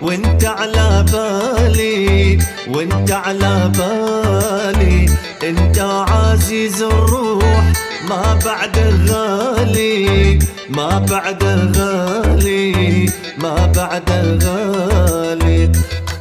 وانت على بالي، وانت على بالي، انت عزيز الروح ما بعده غالي، ما بعده غالي، ما بعده غالي.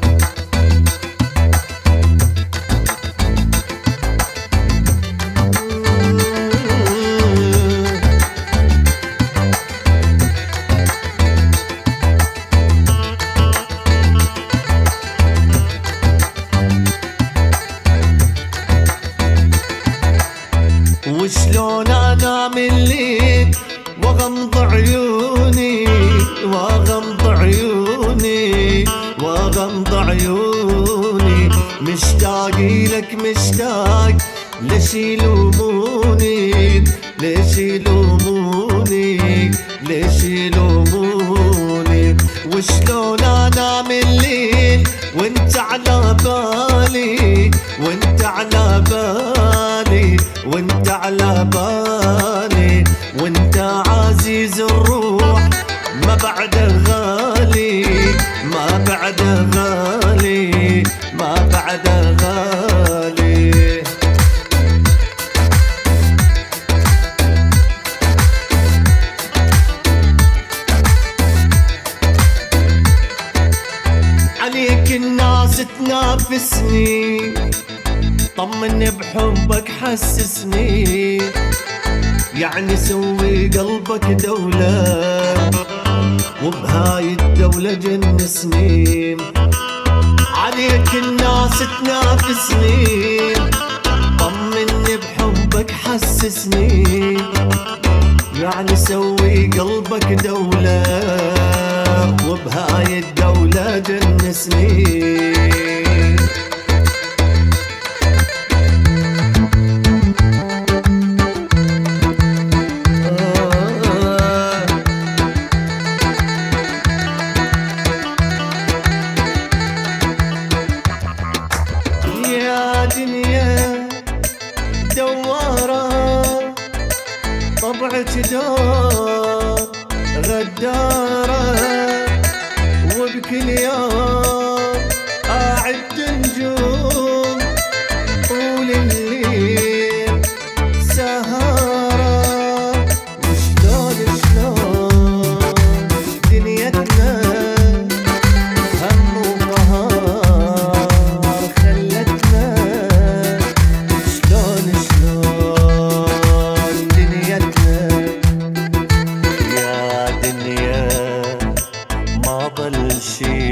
وشلون انام الليل واغمض عيوني، واغمض عيوني، واغمض عيوني، مشتاق لك مشتاق، ليش يلوموني، ليش يلوموني، ليش يلوموني. وشلون انام الليل وانت على بالي، وانت على بالي، وانت على بالي، وانت عزيز الروح ما بعده غالي، ما بعده غالي، ما بعده غالي. عليك الناس تنافسني، طمني بحبك حسسني، يعني سوي قلبك دولة وبهاي الدولة جنسني. عليك الناس تنافسني، طمني بحبك حسسني، يعني سوي قلبك دولة وبهاي الدولة جنسني. دنيا دوارة طبعك دار غدارة، وبكل يوم أعد نجوم طول الليل سهارة. وشلون شلون دنيتنا هم وقهار خلتنا، شلون شلون دنيتنا يا دنيا ما ضل شي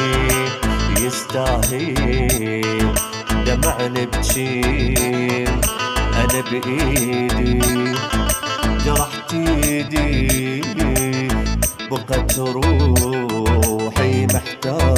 يستاهل دمع نبكي. انا بايدي جرحت ايدي، بقت روحي محتاج